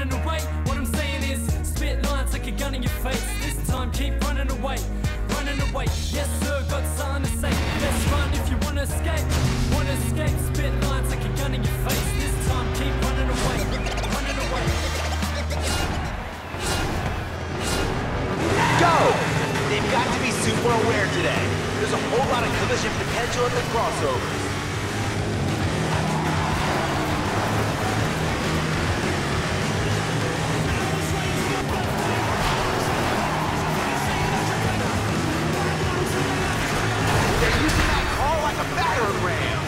running away. What I'm saying is, spit lines like a gun in your face. This time keep running away, running away. Yes sir, got something to say. Let's run if you wanna escape. Wanna escape, spit lines like a gun in your face. This time keep running away, running away. Go! They've got to be super aware today. There's a whole lot of collision potential at the crossovers. They're using that car like a battering ram.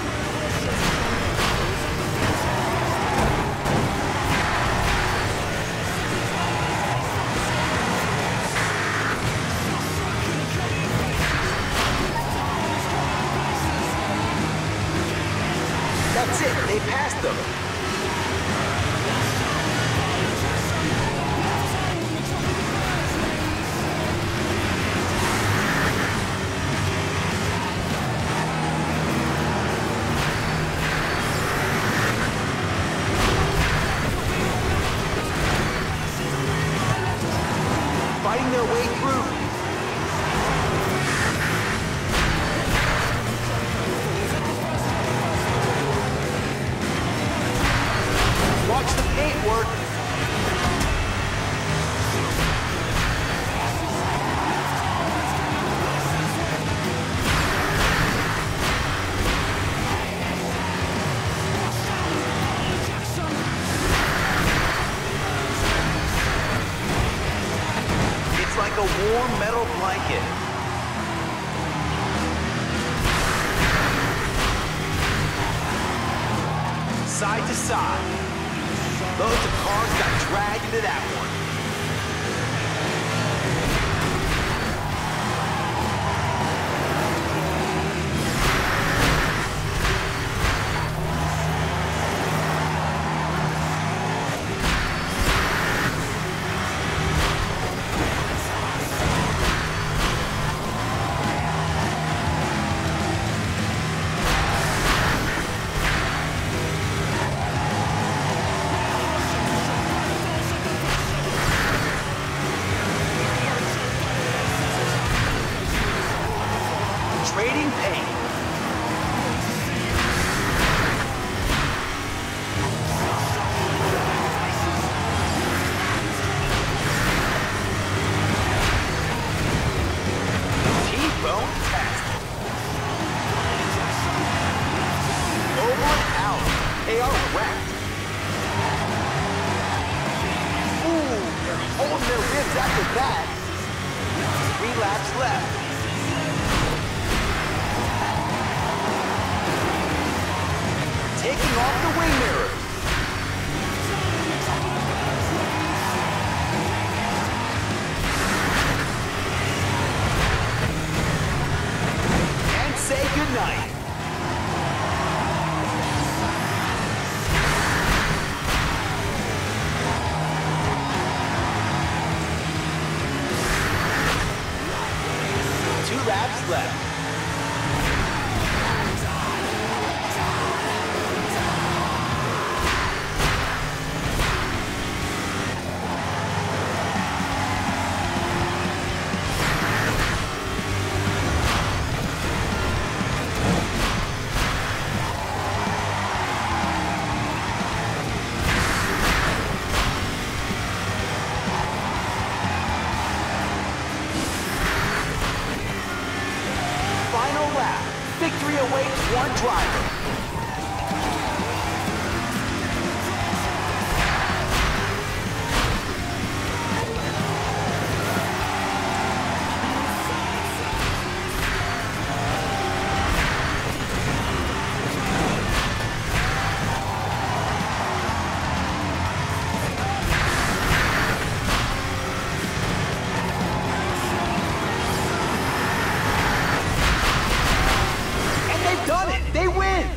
That's it, they passed them. Fighting their way through. Watch the paint work. It's like a warm metal blanket. Side to side. Loads of cars got dragged into that one. Trading paint. T-bone test. Over and out. They are wrecked. Ooh, they're holding their ribs after that. 3 laps left. Taking off the wing mirrors. And say goodnight. Two laps left. Final lap. Victory awaits one driver. They win!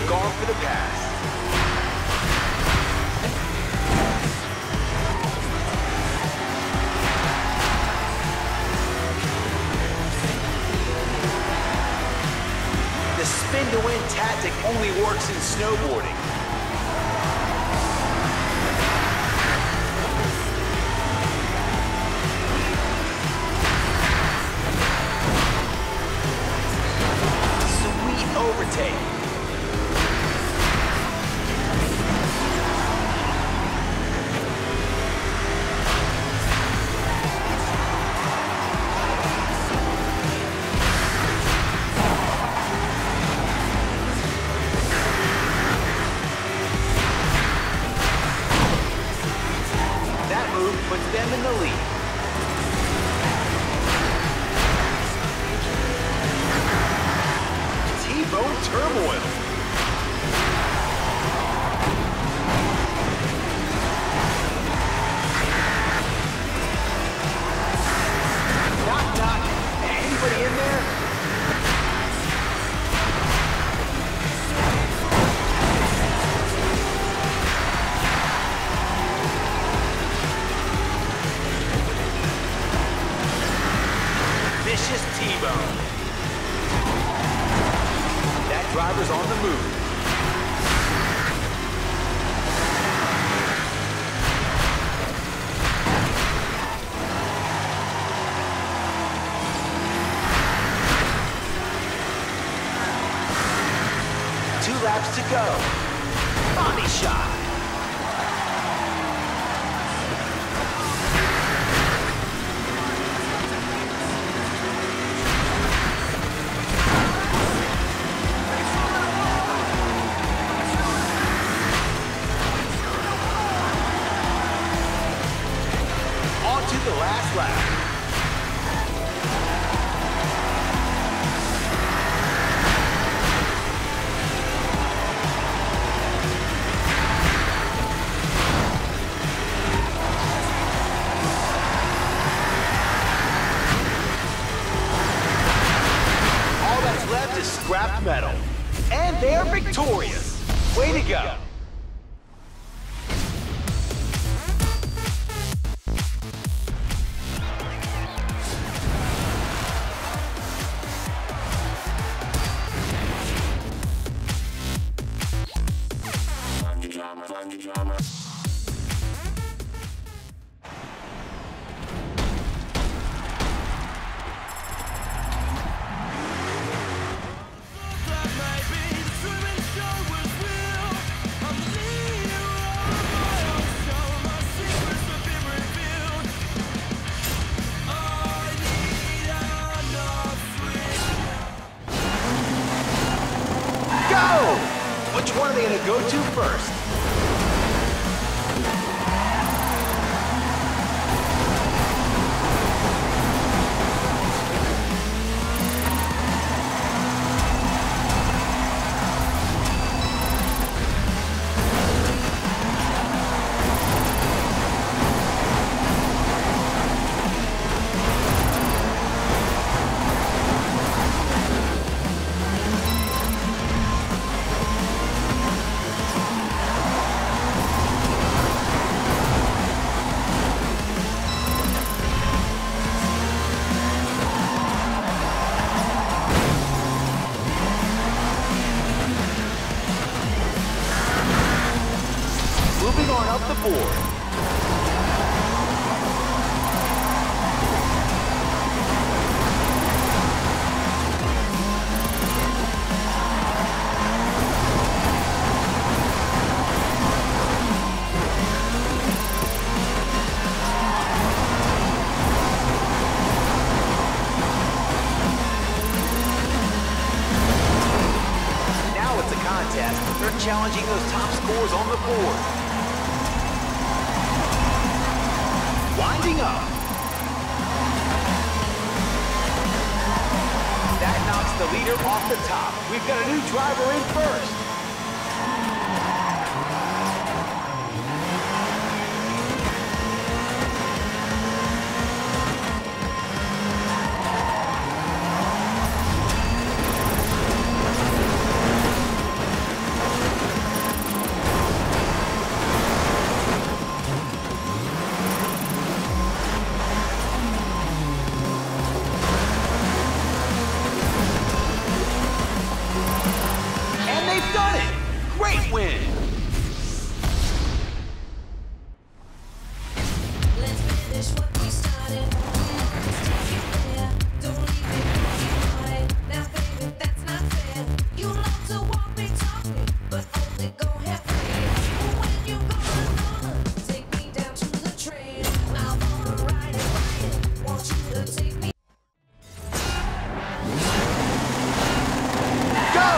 gone for the pass. The spin-to-win tactic only works in snowboarding. Sweet overtake. Puts them in the lead. T-bone turmoil. Knock, knock. Anybody in there? Vicious T-bone. That driver's on the move. Two laps to go. Body shot. The last lap. All that's left is scrapped metal. And they're victorious. Way to go. Which one are they going to go to first? Moving on up the board. Now it's a contest. They're challenging those top scores on the board. Winding up. That knocks the leader off the top. We've got a new driver in first. done it! Great win! Let's finish what we started. Let's take it there. Don't leave it behind. Now, baby, that's not fair. You love to walk me, talk me, but only go halfway. When you gonna take me down to the train? I wanna ride it. Want you to take me. Go!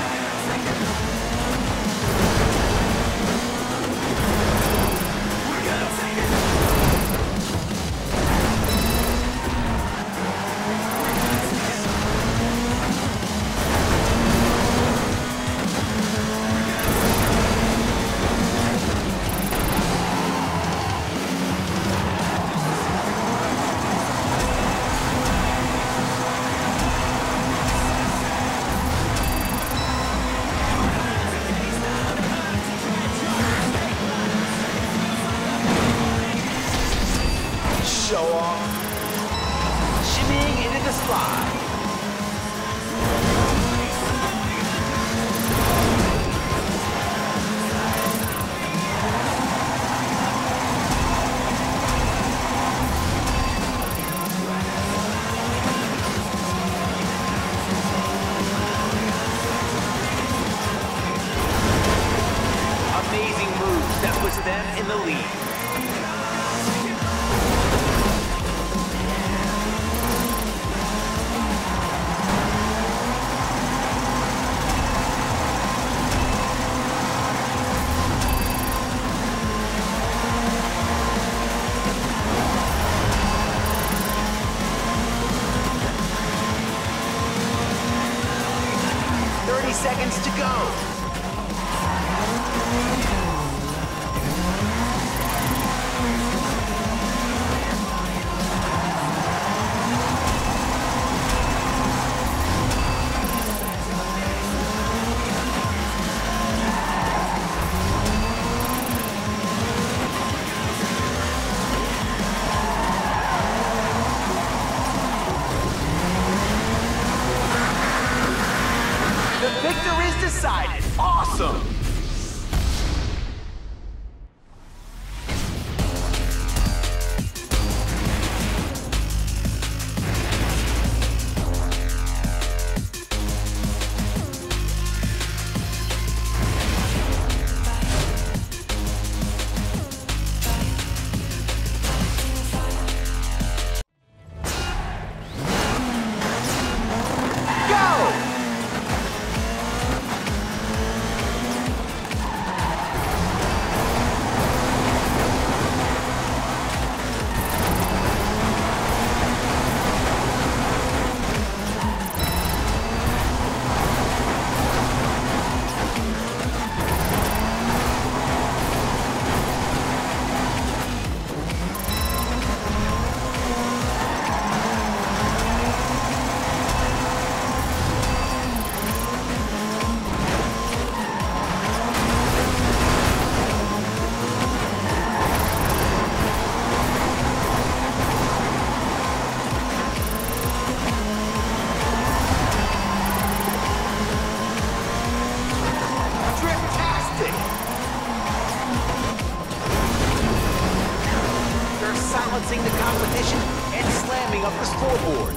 Show off. Shimmying into the slide. Amazing moves that puts them in the lead. Seconds to go. The victor is decided. Awesome! Silencing the competition and slamming up the scoreboard.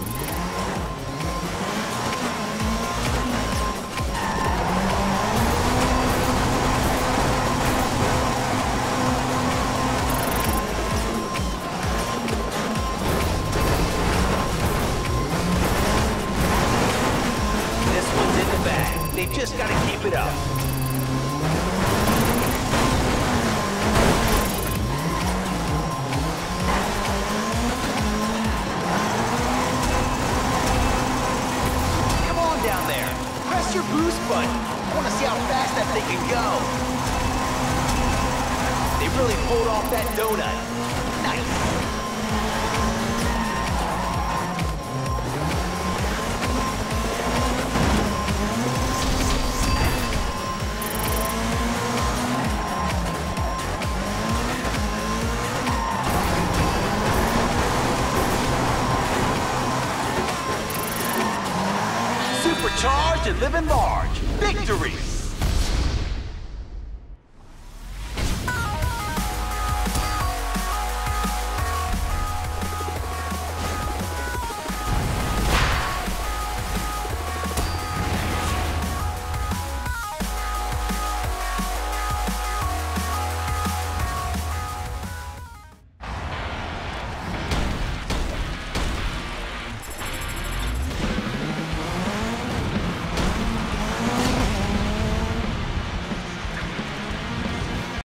This one's in the bag. They've just got to keep it up. Press your boost button. I want to see how fast that thing can go. They really pulled off that donut. Nice. Supercharged and living large. Victory!